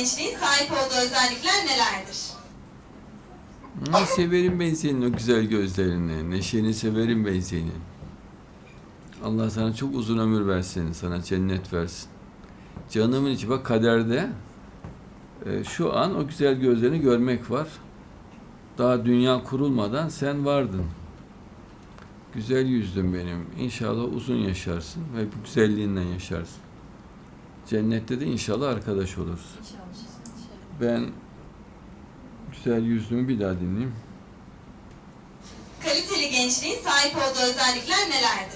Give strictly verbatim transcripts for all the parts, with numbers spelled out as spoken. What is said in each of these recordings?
gençliğin sahip olduğu özellikler nelerdir? Ne severim ben senin o güzel gözlerini, neşeni severim ben senin. Allah sana çok uzun ömür versin, sana cennet versin. Canımın içi bak kaderde e, şu an o güzel gözlerini görmek var. Daha dünya kurulmadan sen vardın. Güzel yüzdün benim. İnşallah uzun yaşarsın ve bu güzelliğinden yaşarsın. Cennette de inşallah arkadaş oluruz. Ben güzel yüzlümü bir daha dinleyeyim. Kaliteli gençliğin sahip olduğu özellikler nelerdir?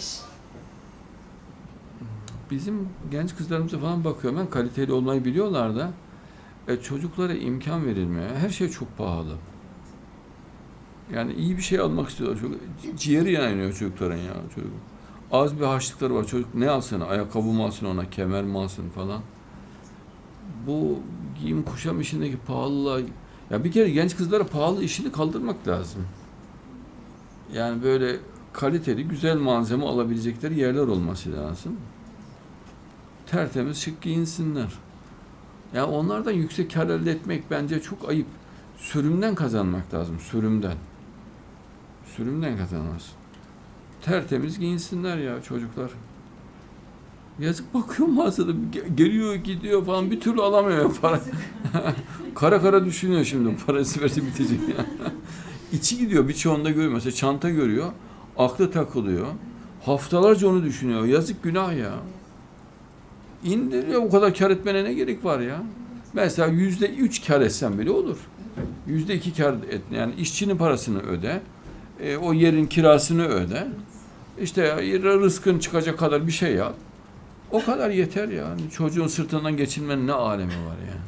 Bizim genç kızlarımıza falan bakıyorum ben, kaliteli olmayı biliyorlar da e, çocuklara imkan verilmiyor. Her şey çok pahalı. Yani iyi bir şey almak istiyorlar. Çocuk, ciğeri yanıyor çocukların ya. Çocuk. Az bir harçlıkları var. Çocuk ne alsın? Ayakkabı mı alsın ona? Kemer mi alsın falan. Bu giyim kuşam işindeki pahalılığa... Ya bir kere genç kızlara pahalı işini kaldırmak lazım. Yani böyle kaliteli, güzel malzeme alabilecekleri yerler olması lazım. Tertemiz, şık giyinsinler. Yani onlardan yüksek kar elde etmek bence çok ayıp. Sürümden kazanmak lazım, sürümden. Sürümden kazanmaz. Tertemiz giyinsinler ya çocuklar. Yazık bakıyor mağazada, geliyor gidiyor falan, bir türlü alamıyor para. Kara kara düşünüyor şimdi, parası verse bitecek ya. İçi gidiyor, birçoğunda görüyor. Mesela çanta görüyor, aklı takılıyor. Haftalarca onu düşünüyor. Yazık, günah ya. İndiriyor, o kadar kar etmene ne gerek var ya? Mesela yüzde üç kar etsen bile olur. Yüzde iki kar et, yani işçinin parasını öde. E, o yerin kirasını öde. İşte rızkın çıkacak kadar bir şey yap. O kadar yeter yani. Çocuğun sırtından geçinmenin ne alemi var ya.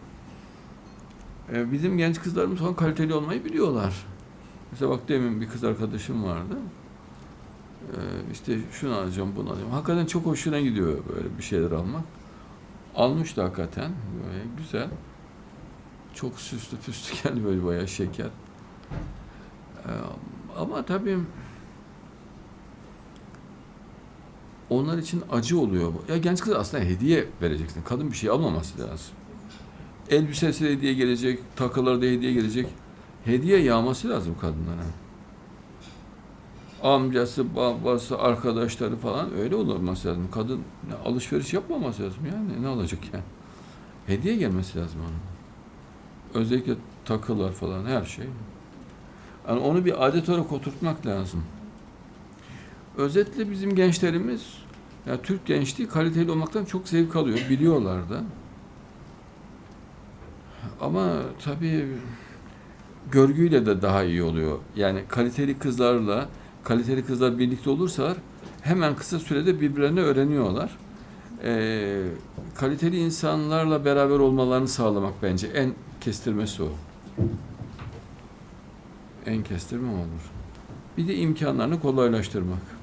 E, bizim genç kızlarımız falan kaliteli olmayı biliyorlar. Mesela bak demin bir kız arkadaşım vardı. E, işte şunu alacağım, bunu alacağım. Hakikaten çok hoşuna gidiyor böyle bir şeyler almak. Almış da hakikaten. Böyle güzel. Çok süslü püslü geldi, böyle bayağı şeker. Ee, ama tabii onlar için acı oluyor bu. Ya genç kız aslında hediye vereceksin. Kadın bir şey almaması lazım. Elbisesi de hediye gelecek, takıları da hediye gelecek. Hediye yağması lazım kadınlara. Amcası, babası, arkadaşları falan öyle olması lazım. Kadın alışveriş yapmaması lazım yani. Ne alacak yani? Hediye gelmesi lazım ona. Özellikle takılar falan, her şey. Yani onu bir adet olarak oturtmak lazım. Özetle bizim gençlerimiz, ya Türk gençliği kaliteli olmaktan çok zevk alıyor, biliyorlar da. Ama tabii görgüyle de daha iyi oluyor. Yani kaliteli kızlarla, kaliteli kızlar birlikte olursalar hemen kısa sürede birbirlerini öğreniyorlar. Ee, kaliteli insanlarla beraber olmalarını sağlamak bence en kestirmesi o. En kestirme olur. Bir de imkanlarını kolaylaştırmak.